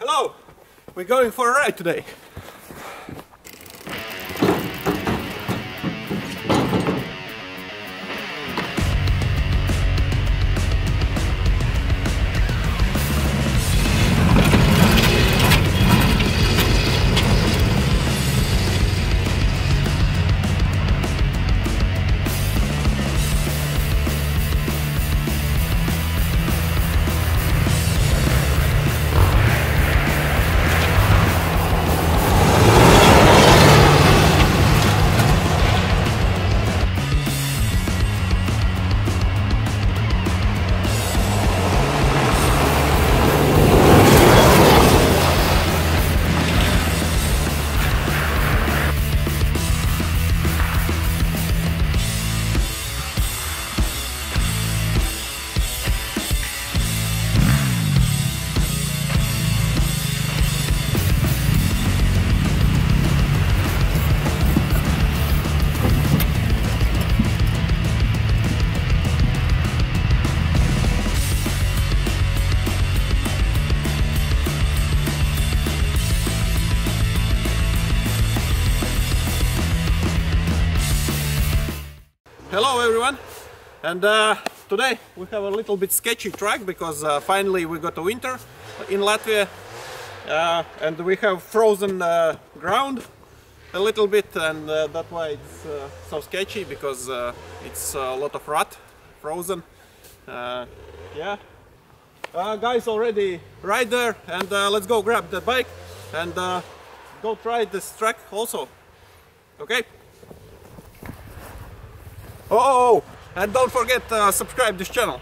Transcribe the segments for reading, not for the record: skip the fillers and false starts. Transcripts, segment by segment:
Hello! We're going for a ride today. Hello everyone, and today we have a little bit sketchy track because finally we got a winter in Latvia and we have frozen ground a little bit, and that's why it's so sketchy, because it's a lot of rut frozen. Yeah, guys already right there, and let's go grab the bike and go try this track also. Okay. Oh, and don't forget to subscribe this channel.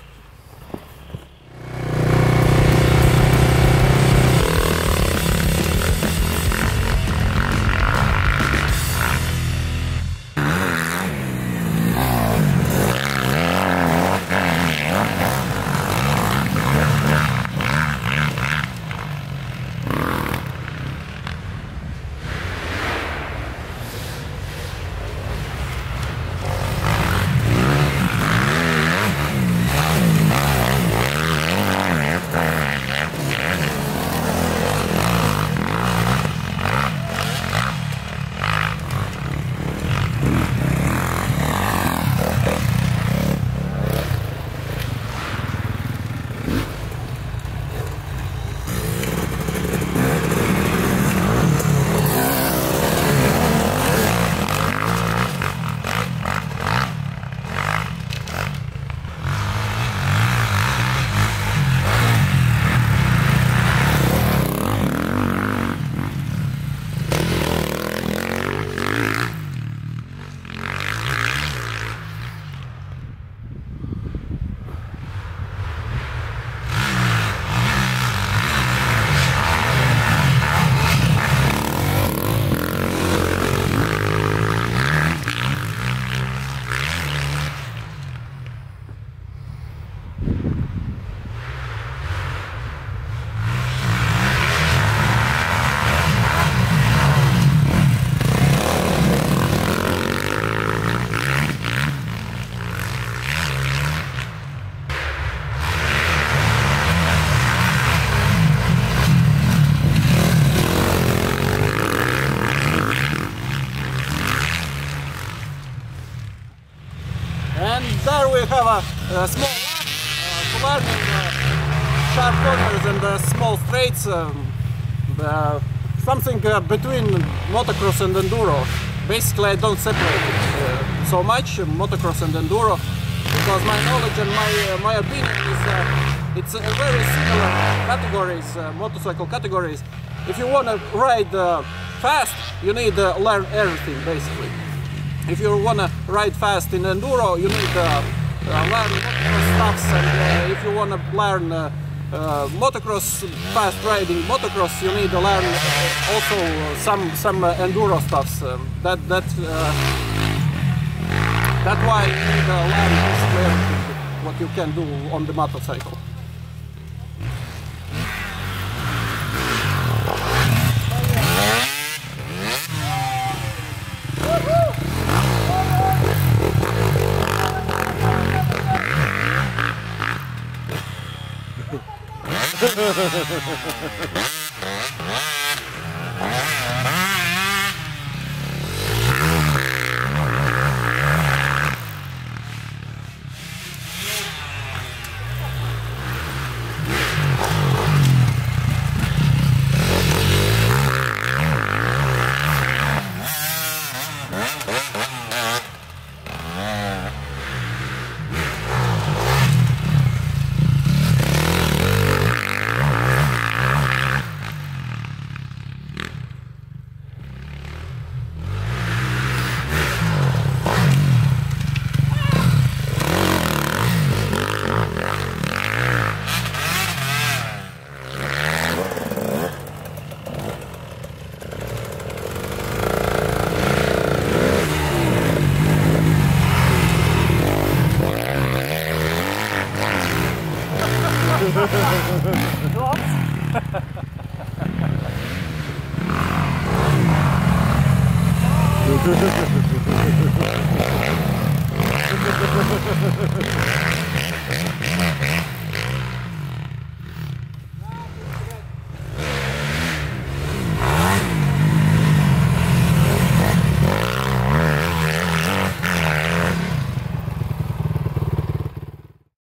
And there we have a small lap to learn sharp corners and small straights, something between motocross and enduro. Basically I don't separate it so much, motocross and enduro, because my knowledge and my opinion is it's very similar categories, motorcycle categories. If you want to ride fast, you need to learn everything basically. If you want to ride fast in enduro, you need to learn motocross stuffs, and if you want to learn motocross, fast riding motocross, you need to learn also some enduro stuffs. That's why you need to learn basically everything what you can do on the motorcycle. What?